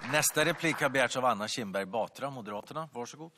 Nästa replik har begärts av Anna Kinberg Batra, Moderaterna. Varsågod.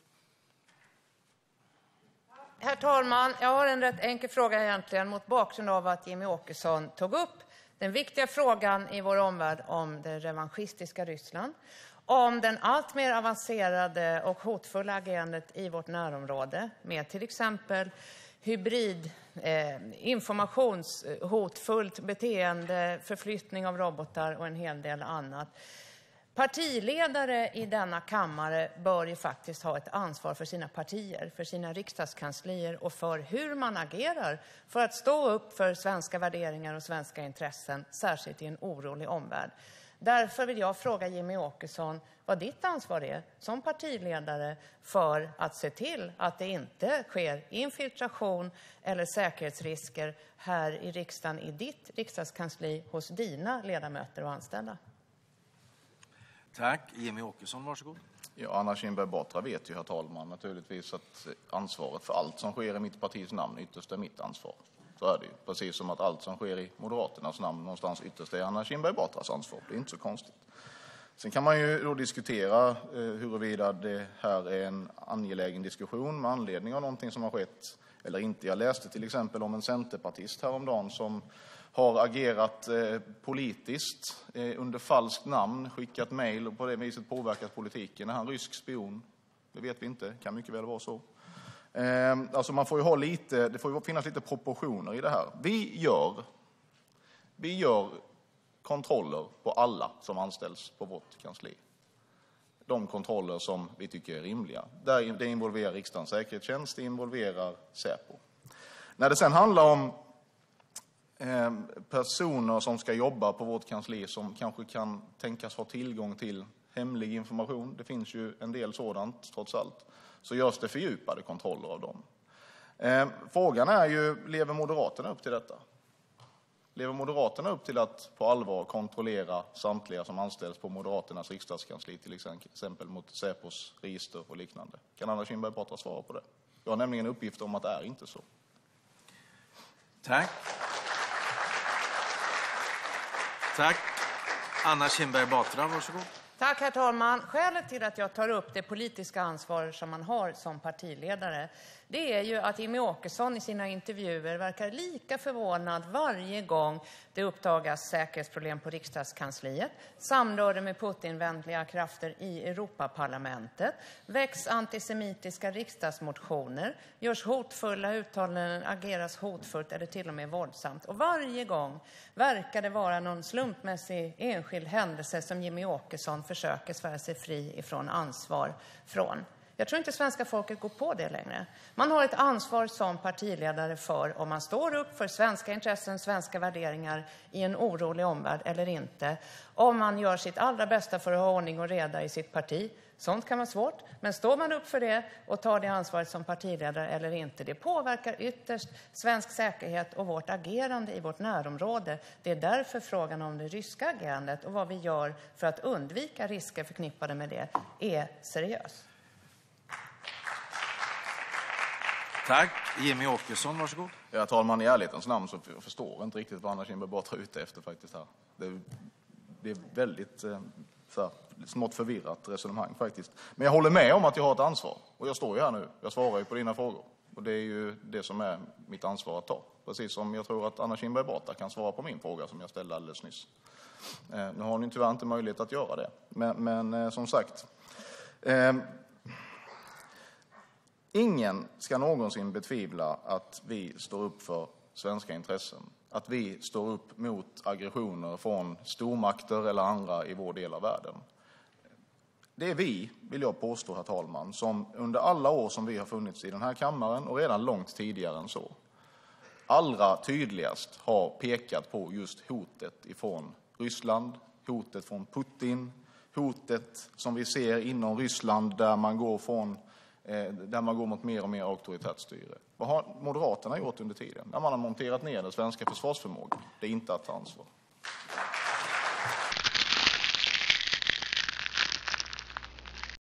Herr talman, jag har en rätt enkel fråga egentligen mot bakgrund av att Jimmie Åkesson tog upp den viktiga frågan i vår omvärld om det revanschistiska Ryssland, om den allt mer avancerade och hotfulla agerandet i vårt närområde med till exempel hybrid, informationshotfullt beteende, förflyttning av robotar och en hel del annat. Partiledare i denna kammare bör ju faktiskt ha ett ansvar för sina partier, för sina riksdagskanslier och för hur man agerar för att stå upp för svenska värderingar och svenska intressen, särskilt i en orolig omvärld. Därför vill jag fråga Jimmie Åkesson vad ditt ansvar är som partiledare för att se till att det inte sker infiltration eller säkerhetsrisker här i riksdagen, i ditt riksdagskansli, hos dina ledamöter och anställda. Tack. Jimmie Åkesson, varsågod. Ja, Anna Kinberg Batra vet ju, herr talman, naturligtvis att ansvaret för allt som sker i mitt partis namn ytterst är mitt ansvar. Så är det ju. Precis som att allt som sker i Moderaternas namn någonstans ytterst är Anna Kinberg Batras ansvar. Det är inte så konstigt. Sen kan man ju då diskutera huruvida det här är en angelägen diskussion med anledning av någonting som har skett eller inte. Jag läste till exempel om en centerpartist häromdagen som har agerat politiskt under falskt namn, skickat mejl och på det viset påverkat politiken. Är han rysk spion? Det vet vi inte, det kan mycket väl vara så. Alltså man får ju ha lite, det får ju finnas lite proportioner i det här. Vi gör kontroller på alla som anställs på vårt kansli. De kontroller som vi tycker är rimliga. Det involverar riksdagens säkerhetstjänst, det involverar Säpo. När det sen handlar om personer som ska jobba på vårt kansli som kanske kan tänkas ha tillgång till hemlig information, det finns ju en del sådant trots allt, så görs det fördjupade kontroller av dem. Frågan är ju, lever Moderaterna upp till detta? Lever Moderaterna upp till att på allvar kontrollera samtliga som anställs på Moderaternas riksdagskansli, till exempel mot Säpos register och liknande? Kan Anna Kinberg Batra svara på det? Jag har nämligen uppgifter om att det är inte så. Tack. Tack. Anna Kinberg Batra, varsågod. Tack, herr talman. Skälet till att jag tar upp det politiska ansvar som man har som partiledare, det är ju att Jimmie Åkesson i sina intervjuer verkar lika förvånad varje gång det uppdagas säkerhetsproblem på riksdagskansliet, samröre med Putin-vänliga krafter i Europaparlamentet, väcks antisemitiska riksdagsmotioner, görs hotfulla uttalanden, ageras hotfullt eller till och med våldsamt. Och varje gång verkar det vara någon slumpmässig enskild händelse som Jimmie Åkesson försöker svära sig fri ifrån ansvar från. Jag tror inte svenska folket går på det längre. Man har ett ansvar som partiledare för om man står upp för svenska intressen, svenska värderingar i en orolig omvärld eller inte. Om man gör sitt allra bästa för att ha ordning och reda i sitt parti. Sånt kan vara svårt, men står man upp för det och tar det ansvaret som partiledare eller inte, det påverkar ytterst svensk säkerhet och vårt agerande i vårt närområde. Det är därför frågan om det ryska agerandet och vad vi gör för att undvika risker förknippade med det är seriös. Tack. Jimmie Åkesson, varsågod. Ja, herr talman, i ärlighetens namn så förstår jag inte riktigt vad Anna Kinberg Batra är ute efter faktiskt här. Det är väldigt smått förvirrat resonemang faktiskt. Men jag håller med om att jag har ett ansvar. Och jag står ju här nu. Jag svarar ju på dina frågor. Och det är ju det som är mitt ansvar att ta. Precis som jag tror att Anna Kinberg Batra kan svara på min fråga som jag ställde alldeles nyss. Nu har ni tyvärr inte möjlighet att göra det. Men som sagt... Ingen ska någonsin betvivla att vi står upp för svenska intressen. Att vi står upp mot aggressioner från stormakter eller andra i vår del av världen. Det är vi, vill jag påstå, herr talman, som under alla år som vi har funnits i den här kammaren och redan långt tidigare än så, allra tydligast har pekat på just hotet ifrån Ryssland, hotet från Putin, hotet som vi ser inom Ryssland där man går mot mer och mer auktoritärt styre. Vad har Moderaterna gjort under tiden? När man har monterat ner den svenska försvarsförmågan. Det är inte att ta ansvar.